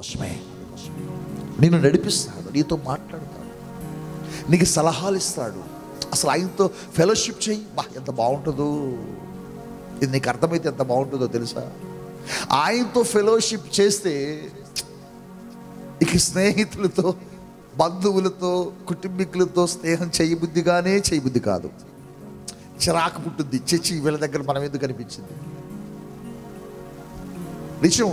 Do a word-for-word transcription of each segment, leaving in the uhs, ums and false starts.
అందుకోసమే నిన్ను నడిపిస్తాడు, నీతో మాట్లాడతాడు, నీకు సలహాలు ఇస్తాడు. అసలు ఆయనతో ఫెలోషిప్ చేయి, బా ఎంత బాగుంటుందో. ఇది నీకు అర్థమైతే ఎంత బాగుంటుందో తెలుసా? ఆయనతో ఫెలోషిప్ చేస్తే ఇక స్నేహితులతో, బంధువులతో, కుటుంబీకులతో స్నేహం చేయబుద్ధిగానే చేయబుద్ధి కాదు. చిరాకు పుట్టుద్ది. చచ్చి వీళ్ళ దగ్గర మనం ఎందుకు కనిపించింది. నిజం.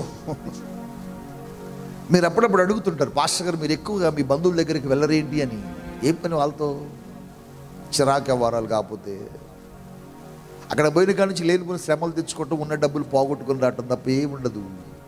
మీరు అప్పుడప్పుడు అడుగుతుంటారు, పాస్టర్ గారు మీరు ఎక్కువగా మీ బంధువుల దగ్గరికి వెళ్ళరేంటి అని. ఏం పని వాళ్ళతో? చిరాకు వ్యవహారాలు కాకపోతే అక్కడ పోయిన కాడి నుంచి లేనిపోయిన శ్రమలు తెచ్చుకోవటం, ఉన్న డబ్బులు పోగొట్టుకుని రావటం తప్ప ఏముండదు.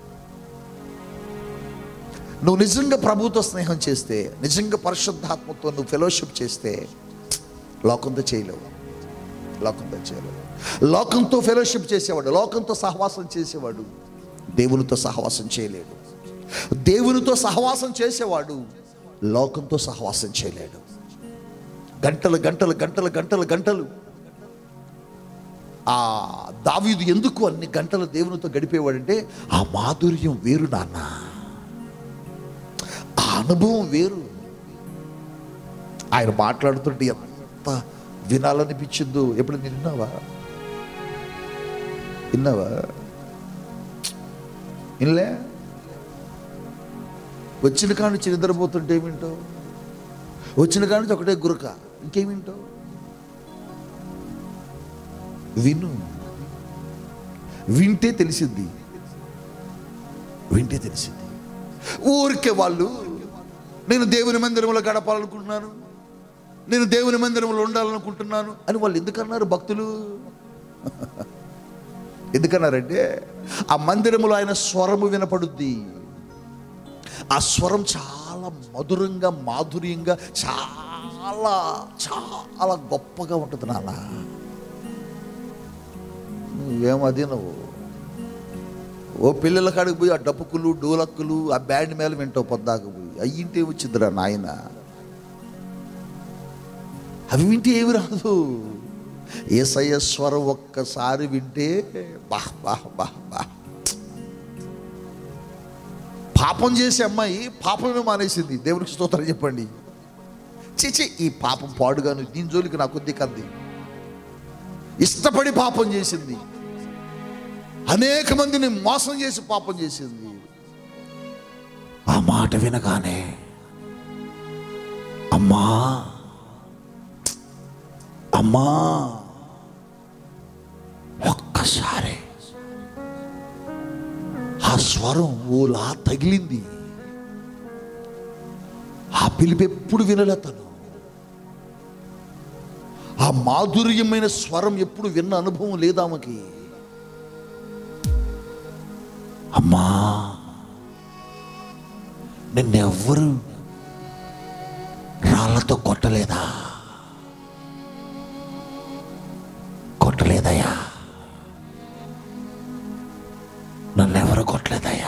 నువ్వు నిజంగా ప్రభుతో స్నేహం చేస్తే, నిజంగా పరిశుద్ధాత్మతో నువ్వు ఫెలోషిప్ చేస్తే లోకంతో చేయలేవు. లోకంతో చేయలేవు. లోకంతో ఫెలోషిప్ చేసేవాడు, లోకంతో సహవాసం చేసేవాడు దేవునితో సహవాసం చేయలేడు. దేవునితో సహవాసం చేసేవాడు లోకంతో సహవాసం చేయలేడు. గంటలు గంటలు గంటలు గంటలు గంటలు ఆ దావీదు ఎందుకు అన్ని గంటలు దేవునితో గడిపేవాడంటే ఆ మాధుర్యం వేరు నాన్న, ఆ అనుభవం వేరు. ఆయన మాట్లాడుతుంటే ఎంత వినాలనిపించిందో. ఎప్పుడు నేను విన్నావా విన్నావా ఇన్లే వచ్చిన కాడి నుంచి నిద్రపోతుంటే ఏమింటావు? వచ్చిన కాడి నుంచి ఒకటే గురక, ఇంకేమింటావు? విను. వింటే తెలిసింది, వింటే తెలిసింది. ఊరికే వాళ్ళు నేను దేవుని మందిరంలో గడపాలనుకుంటున్నాను, నేను దేవుని మందిరంలో ఉండాలనుకుంటున్నాను అని వాళ్ళు ఎందుకన్నారు? భక్తులు ఎందుకన్నారంటే ఆ మందిరంలో ఆయన స్వరము వినపడుద్ది. ఆ స్వరం చాలా మధురంగా, మాధుర్యంగా, చాలా చాలా గొప్పగా ఉంటుంది నాన్న. నువ్వేమది నువ్వు ఓ పిల్లల కాడికి పోయి ఆ డప్పుకులు, డోలక్కులు, ఆ బ్యాండ్ మేళ వింటావు పొద్దాకు పోయి. అయ్యింటే వచ్చిందిరా నాయన. అవి వింటే ఏమి రాదు. యేసయ్య స్వరం ఒక్కసారి వింటే బా బా బా బా. పాపం చేసే అమ్మాయి పాపమే మానేసింది. దేవునికి స్తోత్రం చెప్పండి. చీచి ఈ పాపం పాడుగాను, దీని జోలికి నాకు కొద్ది కంది. ఇష్టపడి పాపం చేసింది, అనేక మందిని మోసం చేసి పాపం చేసింది. ఆ మాట వినగానే అమ్మా అమ్మా ఒక్కసారి ఆ స్వరం ఓలా తగిలింది. ఆ పిలుపు ఎప్పుడు వినలే తను. ఆ మాధుర్యమైన స్వరం ఎప్పుడు విన్న అనుభవం లేదామకి. అమ్మా నిన్నెవ్వరు రాళ్లతో కొట్టలేదా? కొట్టలేదయ్యా, నన్నెవరు కొట్టలేదయ్యా.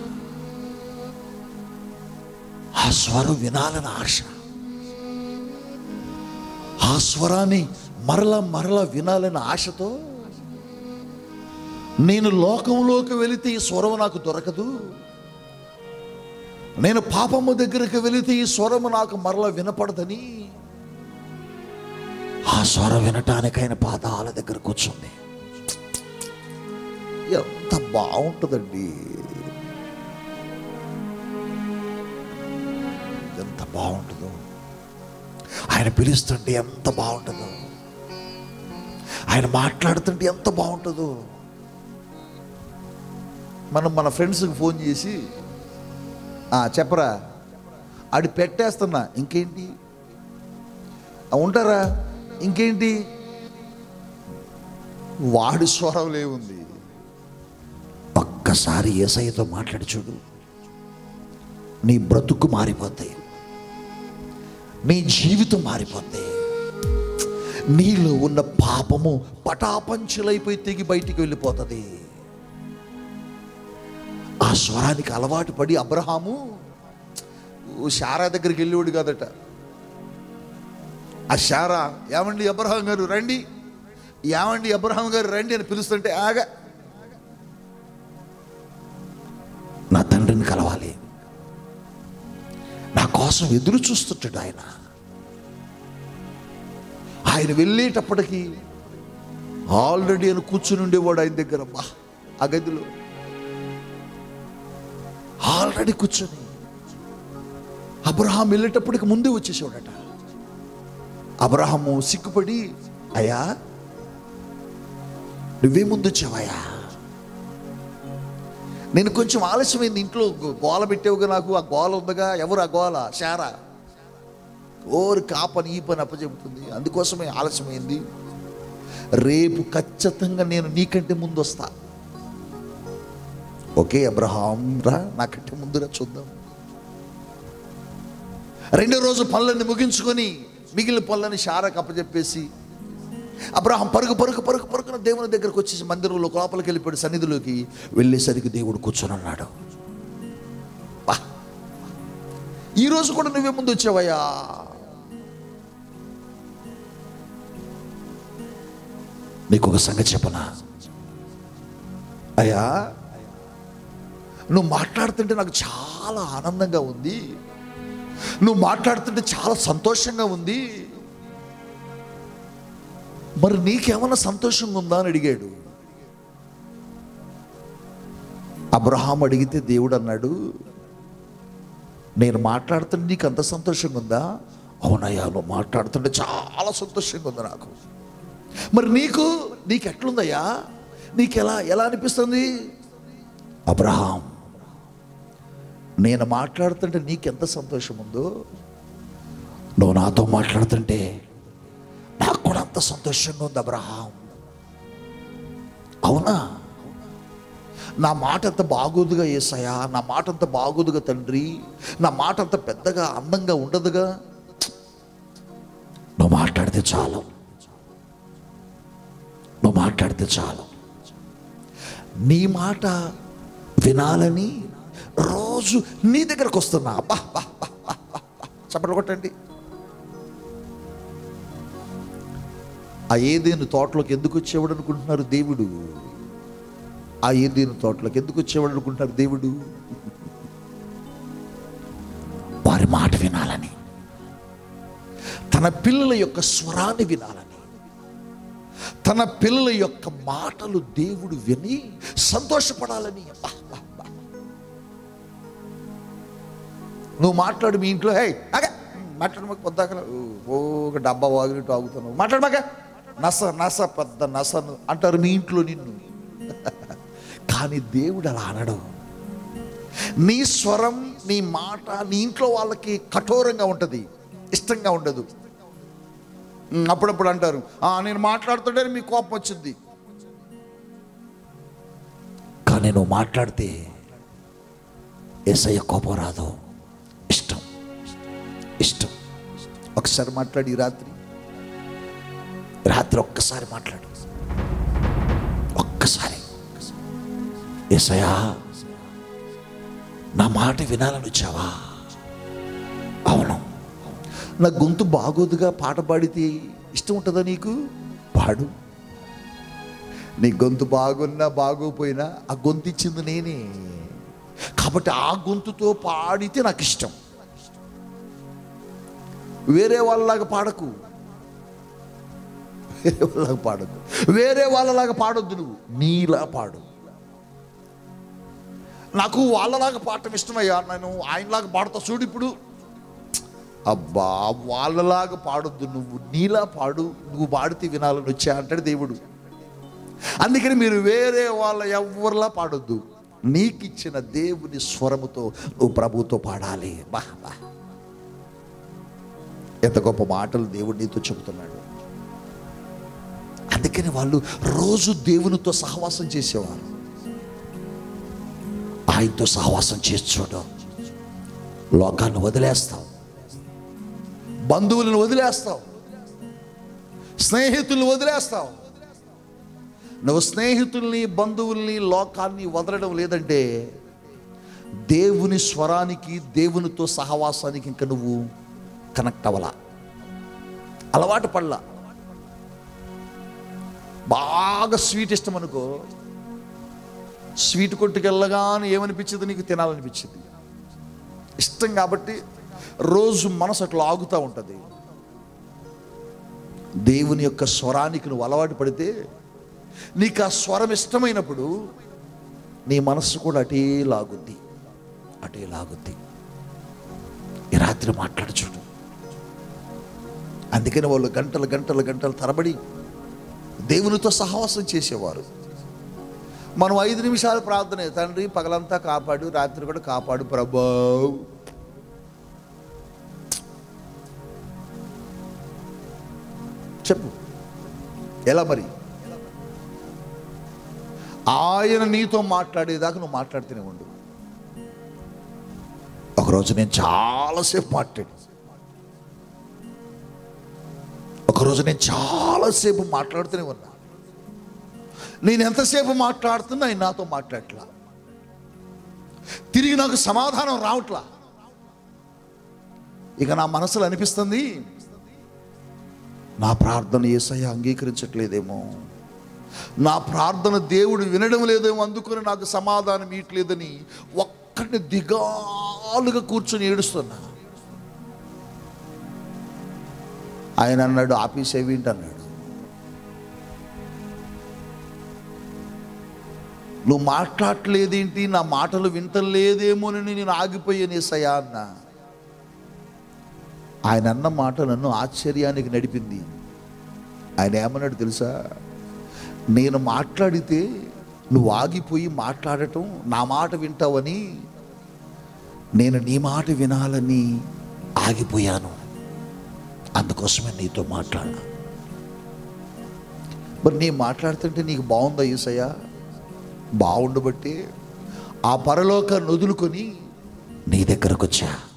ఆ స్వరం వినాలని ఆశ, ఆ స్వరాన్ని మరలా మరలా వినాలని ఆశతో నేను లోకంలోకి వెళితే ఈ స్వరం నాకు దొరకదు, నేను పాపము దగ్గరికి వెళితే ఈ స్వరము నాకు మరలా వినపడదని ఆ స్వరం వినటానికి ఆయన పాదాల దగ్గర కూర్చుంది. ఎంత బాగుంటుందండి, ఎంత బాగుంటుందో. ఆయన పిలుస్తుంటే ఎంత బాగుంటుందో, ఆయన మాట్లాడుతుంటే ఎంత బాగుంటుందో. మనం మన ఫ్రెండ్స్కి ఫోన్ చేసి చెప్పరా ఆడి పెట్టేస్తున్నా ఇంకేంటి, ఉంటారా ఇంకేంటి, వాడి స్వరంలో ఉంది. ఒక్కసారి యేసయ్యతో మాట్లాడి చూడు, నీ బ్రతుకు మారిపోతాయి, నీ జీవితం మారిపోతాయి. నీలో ఉన్న పాపము పటాపంచులైపోయి తెగి బయటికి వెళ్ళిపోతుంది. ఆ స్వరానికి అలవాటు పడి అబ్రహాము శారా దగ్గరికి వెళ్ళేవాడు కాదట. ఆ శారా ఏమండి అబ్రహాం గారు రండి, ఏమండి అబ్రహాం గారు రండి అని పిలుస్తుంటే ఆగా నా తండ్రిని కలవాలి, కోసం ఎదురు చూస్తుంటాడు ఆయన. ఆయన వెళ్ళేటప్పటికి ఆల్రెడీ ఆయన కూర్చుని ఉండేవాడు ఆయన దగ్గర. బా ఆ గదిలో ఆల్రెడీ కూర్చొని అబ్రహాం వెళ్ళేటప్పటికి ముందే వచ్చేసాడట. అబ్రహాము సిగ్గుపడి, అయ్యా నువ్వే ముందు వచ్చావయ్యా, నేను కొంచెం ఆలస్యమైంది, ఇంట్లో గోల పెట్టావుగా, నాకు ఆ గోల ఉందగా, ఎవరు ఆ గోల? శారా ఓరు కాపని ఈ పని అప్పచెబుతుంది, అందుకోసమే ఆలస్యమైంది, రేపు ఖచ్చితంగా నేను నీకంటే ముందు వస్తా. ఓకే అబ్రహాం రా, నాకంటే ముందురా, చూద్దాం. రెండో రోజు పనులన్నీ ముగించుకొని మిగిలిన పనులని శారాకు అప్పచెప్పేసి అబ్రహాం పరుగు పరుగు పరుగు పరుగున దేవుని దగ్గరకు వచ్చేసి మందిరంలో లోపలికి వెళ్ళిపోయాడు. సన్నిధిలోకి వెళ్ళేసరికి దేవుడు కూర్చొని ఉన్నాడు. బా ఈరోజు కూడా నువ్వే ముందు వచ్చావయ్యా, నీకు ఒక సంగతి చెప్పనా అయ్యా, నువ్వు మాట్లాడుతుంటే నాకు చాలా ఆనందంగా ఉంది, నువ్వు మాట్లాడుతుంటే చాలా సంతోషంగా ఉంది, మరి నీకేమన్నా సంతోషంగా ఉందా అని అడిగాడు. అబ్రహాం అడిగితే దేవుడు అన్నాడు, నేను మాట్లాడుతుంటే నీకు అంత సంతోషంగా ఉందా? అవునయ్యా, నువ్వు మాట్లాడుతుంటే చాలా సంతోషంగా ఉంది నాకు. మరి నీకు నీకు ఎట్లుందయ్యా, నీకు ఎలా ఎలా అనిపిస్తుంది? అబ్రహాం, నేను మాట్లాడుతుంటే నీకెంత సంతోషం ఉందో, నువ్వు నాతో మాట్లాడుతుంటే నాకు కూడా అంత సంతోషంగా ఉంది అబ్రహాం. అవునా, నా మాట అంత బాగోదుగా యేసయ్యా, నా మాట అంత బాగోదుగా తండ్రి, నా మాట అంత పెద్దగా అందంగా ఉండదుగా, నువ్వు మాట్లాడితే చాలు, నువ్వు మాట్లాడితే చాలు, నీ మాట వినాలని రోజు నీ దగ్గరకు వస్తున్నా. బా బా బా చప్పట్లు కొట్టండి. ఆ ఏదేను తోటలోకి ఎందుకు వచ్చేవాడు అనుకుంటున్నారు దేవుడు? ఆ ఏదేను తోటలోకి ఎందుకు వచ్చేవాడు అనుకుంటున్నారు దేవుడు? వారి మాట వినాలని, తన పిల్లల యొక్క స్వరాన్ని వినాలని, తన పిల్లల యొక్క మాటలు దేవుడు విని సంతోషపడాలని. నువ్వు మాట్లాడు మీ ఇంట్లో, హే అగే మాట్లాడు మాకు పొద్దాక ఓ ఒక డబ్బా వాగినట్టు ఆగుతున్నావు, మాట్లాడు మాక నస నస పెద్ద నస అంటారు మీ ఇంట్లో నిన్ను. కానీ దేవుడు అలా అనడు. నీ స్వరం, నీ మాట నీ ఇంట్లో వాళ్ళకి కఠోరంగా ఉంటుంది, ఇష్టంగా ఉండదు. అప్పుడప్పుడు అంటారు, నేను మాట్లాడుతుంటే మీ కోపం వచ్చింది, కానీ నువ్వు మాట్లాడితే యేసయ్య కోపం రాదు, ఇష్టం ఇష్టం. ఒకసారి మాట్లాడి రాత్రి రాత్రి ఒక్కసారి మాట్లాడు, ఒక్కసారి, యేసయ్యా నా మాట వినాలని వచ్చావా? అవును. నా గొంతు బాగోదుగా, పాట పాడితే ఇష్టం ఉంటుందా నీకు? పాడు. నీ గొంతు బాగున్నా బాగోపోయినా ఆ గొంతు ఇచ్చింది నేనే, కాబట్టి ఆ గొంతుతో పాడితే నాకు ఇష్టం. వేరే వాళ్ళలాగా పాడకు, వేరే వాళ్ళలాగా పాడకు, వేరే వాళ్ళలాగా పాడొద్దు, నువ్వు నీలా పాడు. నాకు వాళ్ళలాగా పాడటం ఇష్టమయ్యా, నేను ఆయనలాగా పాడుతా చూడు ఇప్పుడు. అబ్బా, వాళ్ళలాగా పాడొద్దు, నువ్వు నీలా పాడు, నువ్వు పాడితే వినాలని వచ్చా అంటాడు దేవుడు. అందుకని మీరు వేరే వాళ్ళ ఎవరిలా పాడొద్దు, నీకు ఇచ్చిన దేవుని స్వరముతో నువ్వు ప్రభుతో పాడాలి. బా బా, ఎంత గొప్ప మాటలు దేవుడు నీతో చెబుతున్నాడు. అందుకని వాళ్ళు రోజు దేవునితో సహవాసం చేసేవారు. ఆయనతో సహవాసం చేసి చూడు, లోకాన్ని వదిలేస్తావు, బంధువులను వదిలేస్తావు, స్నేహితుల్ని వదిలేస్తావు. నువ్వు స్నేహితుల్ని, బంధువుల్ని, లోకాన్ని వదలడం లేదంటే దేవుని స్వరానికి, దేవునితో సహవాసానికి ఇంకా నువ్వు కనెక్ట్ అవ్వలా, అలవాటు పడలా. బాగా స్వీట్ ఇష్టం అనుకో, స్వీట్ కొట్టుకు వెళ్ళగానే ఏమనిపించింది నీకు? తినాలనిపించింది. ఇష్టం కాబట్టి రోజు మనసు అట్లా ఆగుతూ ఉంటుంది. దేవుని యొక్క స్వరానికి నువ్వు అలవాటు పడితే, నీకు ఆ స్వరం ఇష్టమైనప్పుడు నీ మనస్సు కూడా అటే లాగుద్ది, అటే లాగుద్ది. ఈ రాత్రి మాట్లాడు చూడు. అందుకని వాళ్ళు గంటలు గంటలు గంటలు తరబడి దేవునితో సహవాసం చేసేవారు. మనం ఐదు నిమిషాలు ప్రార్థనే, తండ్రి పగలంతా కాపాడు, రాత్రి కూడా కాపాడు ప్రభూ. చెప్పు ఎలా మరి? ఆయన నీతో మాట్లాడేదాకా నువ్వు మాట్లాడుతూనే ఉండు. ఒకరోజు నేను చాలాసేపు మాట్లాడి ఒకరోజు నేను చాలాసేపు మాట్లాడుతూనే ఉన్నా. నేను ఎంతసేపు మాట్లాడుతున్నా ఆయన నాతో మాట్లాడట్లా, తిరిగి నాకు సమాధానం రావట్లా. ఇక నా మనసులో అనిపిస్తుంది, నా ప్రార్థన యేసయ్య అంగీకరించట్లేదేమో, నా ప్రార్థన దేవుడు వినడం లేదేమో, అందుకని నాకు సమాధానం ఇట్లేదని ఒక్కడిని దిగాలుగా కూర్చొని ఏడుస్తున్నా. ఆయన అన్నాడు, ఆపేసేవింటి అన్నాడు. నువ్వు మాట్లాడలేదేంటి, నా మాటలు వింటలేదేమోనని నేను ఆగిపోయాను యేసయ్యా అన్నా. ఆయన అన్న మాట నన్ను ఆశ్చర్యానికి నడిపింది. ఆయన ఏమన్నాడు తెలుసా? నేను మాట్లాడితే నువ్వు ఆగిపోయి మాట్లాడటం, నా మాట వింటావని నేను నీ మాట వినాలని ఆగిపోయాను, అందుకోసమే నీతో మాట్లాడా. మరి నీ మాట్లాడుతుంటే నీకు బాగుందా యేసయ్యా? బాగుండబట్టి ఆ పరలోకాన్ని వదులుకొని నీ దగ్గరకు వచ్చా.